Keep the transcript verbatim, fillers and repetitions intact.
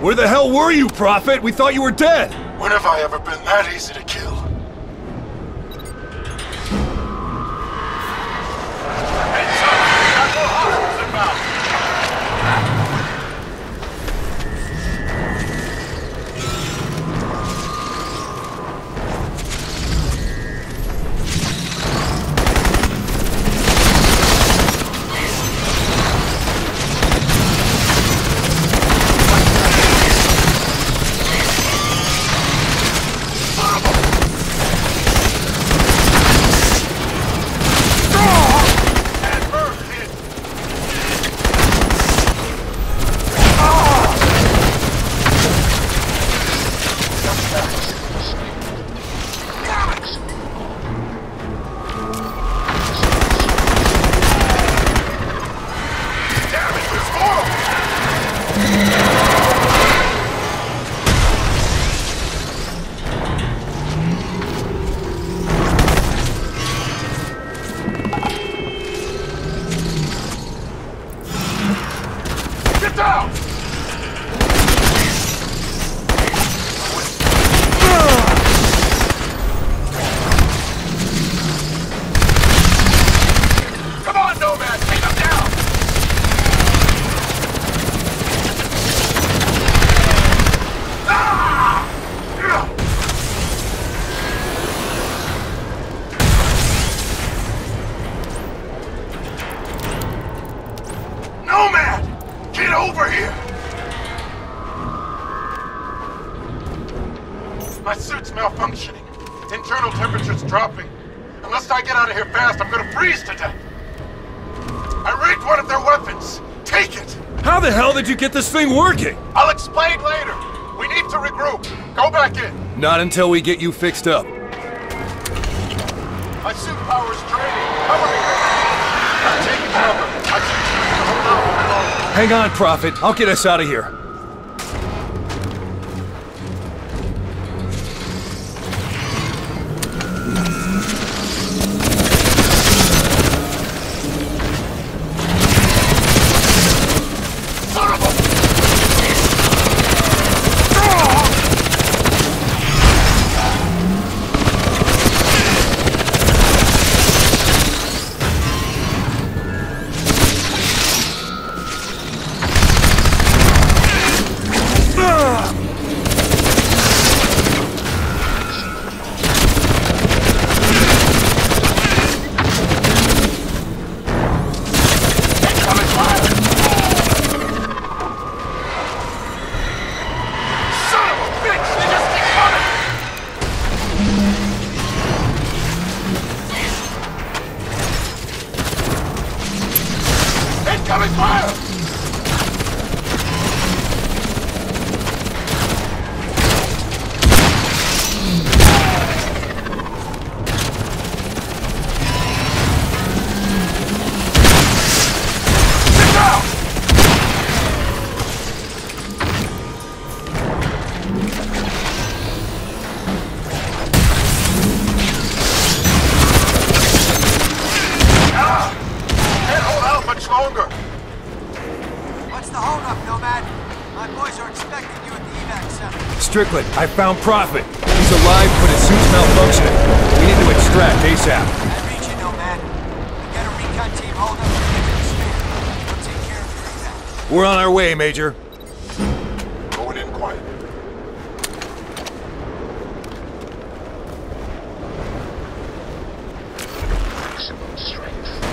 Where the hell were you, Prophet? We thought you were dead! When have I ever been that easy to kill? Hey, son! Got more hostiles inbound! Down! Come on, Nomad! Take him down! Ah! Nomad! Get over here! My suit's malfunctioning. Internal temperature's dropping. Unless I get out of here fast, I'm gonna freeze to death. I rigged one of their weapons. Take it! How the hell did you get this thing working? I'll explain later. We need to regroup. Go back in. Not until we get you fixed up. My suit power's draining. Cover me. I'm taking cover. My suit's gonna hold out alone. Hang on, Prophet. I'll get us out of here. Son of a... Incoming fire! Sit down! Ah! Can't hold out much longer. What's the holdup, Nomad? My boys are expecting you at the evac center. Strickland, I found Prophet. He's alive, but his suit's malfunctioning. We need to extract ASAP. I read you, Nomad. We got a recon team hold up and get to the stand. We'll take care of your evac. We're on our way, Major. Going in quiet. Maximum strength.